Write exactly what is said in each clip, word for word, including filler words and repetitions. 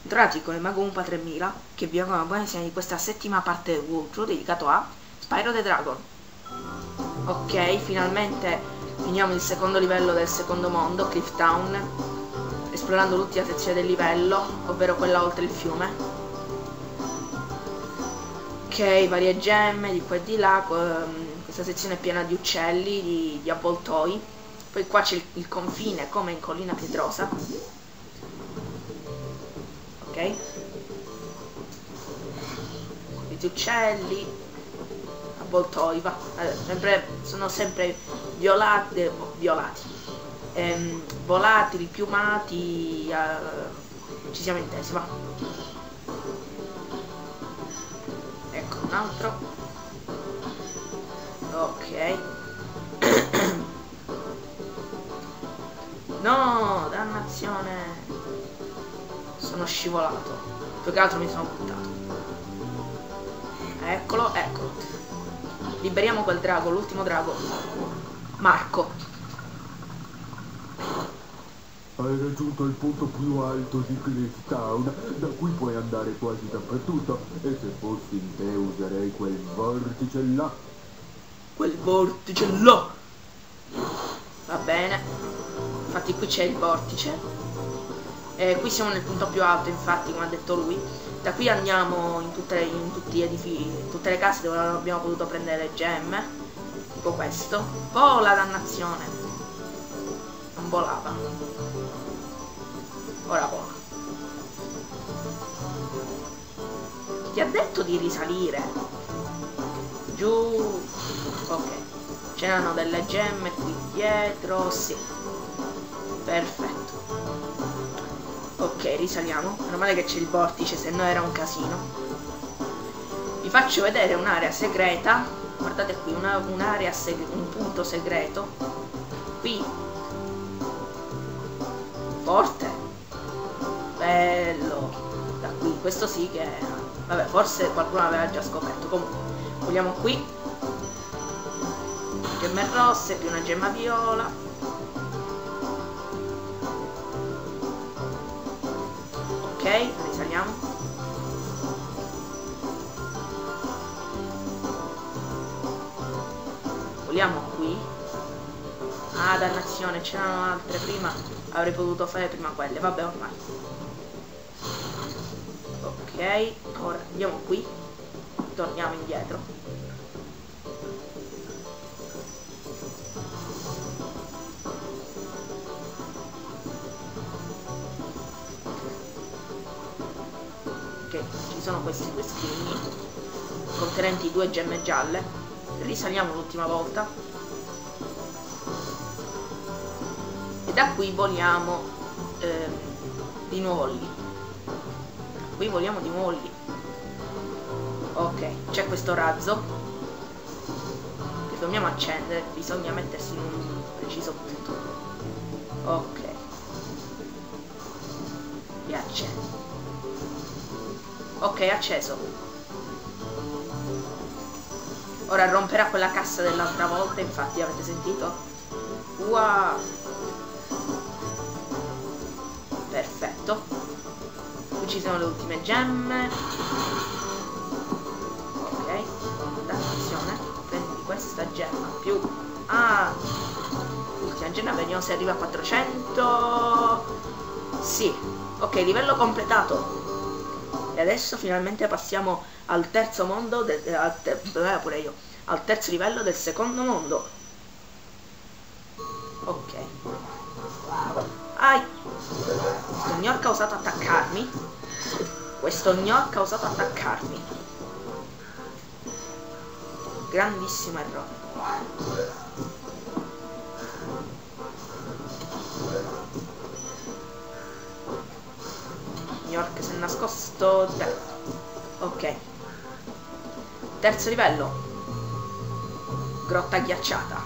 Tragico e Magumpa tremila, che vi auguro una buona visione di questa settima parte del walkthrough dedicato a Spyro the Dragon. Ok, finalmente finiamo il secondo livello del secondo mondo, Cliff Town, esplorando l'ultima sezione del livello, ovvero quella oltre il fiume. Ok, varie gemme di qua e di là, questa sezione è piena di uccelli, di, di avvoltoi. Poi qua c'è il, il confine, come in Collina Pietrosa. Ok, questi uccelli, avvoltoi, va. Allora, sempre, sono sempre violati, eh, violati ehm, volatili, piumati, eh, ci siamo intesi, va. Ecco un altro. Ok. No, dannazione, sono scivolato, più che altro mi sono buttato. Eccolo, eccolo. Liberiamo quel drago, l'ultimo drago, Marco. Hai raggiunto il punto più alto di Cliff Town, da cui puoi andare quasi dappertutto, e se fossi in te userei quel vortice là. Quel vortice là. Va bene. Infatti qui c'è il vortice. Eh, qui siamo nel punto più alto, infatti, come ha detto lui. Da qui andiamo in tutte, in tutti gli edifici, in tutte le case dove non abbiamo potuto prendere le gemme. Tipo questo. Vola, dannazione. Non volava. Ora vola. Chi ti ha detto di risalire? Giù. Ok. C'erano delle gemme qui dietro. Sì. Perfetto. Ok, risaliamo. Meno male che c'è il vortice, se no era un casino. Vi faccio vedere un'area segreta. Guardate qui, un'area un, un punto segreto. Qui. Forte. Bello. Da qui, questo sì che... Vabbè, forse qualcuno l'aveva già scoperto. Comunque, vogliamo qui. Gemme rosse, più una gemma viola. Ok, risaliamo. Vogliamo qui. Ah, dannazione, c'erano altre prima. Avrei potuto fare prima quelle, vabbè ormai. Ok, ora andiamo qui. Torniamo indietro. Che ci sono questi due scrigni contenenti due gemme gialle. Risaliamo l'ultima volta e da qui voliamo eh, di nuovo lì. Qui voliamo di nuovo lì. Ok, c'è questo razzo che dobbiamo accendere, bisogna mettersi in un preciso punto. Ok, e accendo. Ok, acceso. Ora romperà quella cassa dell'altra volta, infatti avete sentito? Wow! Perfetto. Qui ci sono le ultime gemme. Ok. Dannazione. Prendi questa gemma più... Ah! L'ultima gemma, vediamo se arriva a quattrocento. Sì. Ok, livello completato. E adesso finalmente passiamo al terzo mondo, de, de, al, ter, eh, pure io, al terzo livello del secondo mondo. Ok. Ai! Questo gnork ha osato attaccarmi. Questo gnork ha osato attaccarmi. Grandissimo errore. York si è nascosto. Beh. Ok. Terzo livello. Grotta ghiacciata.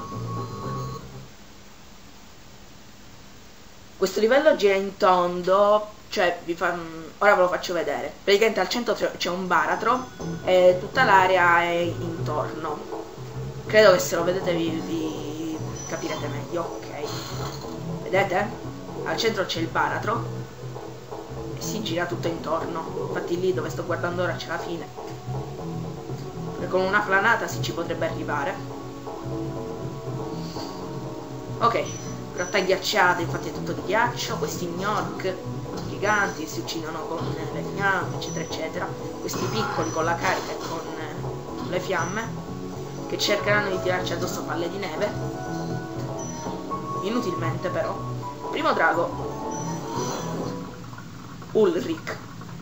Questo livello gira in tondo. Cioè vi fa... Ora ve lo faccio vedere. Praticamente al centro c'è un baratro e tutta l'area è intorno. Credo che se lo vedete vi, vi capirete meglio. Ok. Vedete? Al centro c'è il baratro. si gira tutto intorno. Infatti lì dove sto guardando ora c'è la fine. E con una planata si ci potrebbe arrivare. Ok, grotta ghiacciata, infatti è tutto di ghiaccio. Questi gnork giganti si uccidono con le fiamme, eccetera eccetera. Questi piccoli con la carica e con le fiamme, che cercheranno di tirarci addosso palle di neve, inutilmente però. Primo drago, Ulrich.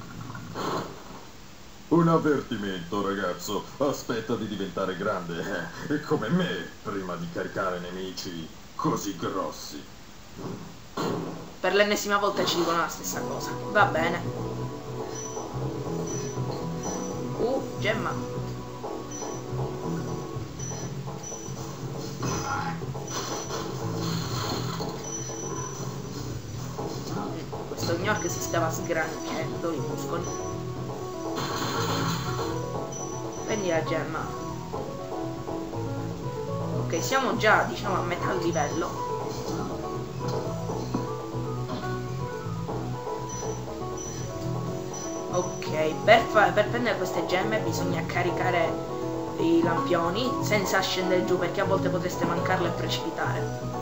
Un avvertimento, ragazzo. Aspetta di diventare grande, eh, come me, prima di caricare nemici così grossi. Per l'ennesima volta ci dicono la stessa cosa. Va bene. Uh, gemma. Questo gnork si stava sgranchendo i muscoli. Prendi la gemma. Ok, siamo già, diciamo, a metà livello. Ok, per, per prendere queste gemme bisogna caricare i lampioni senza scendere giù, perché a volte potreste mancarle e precipitare.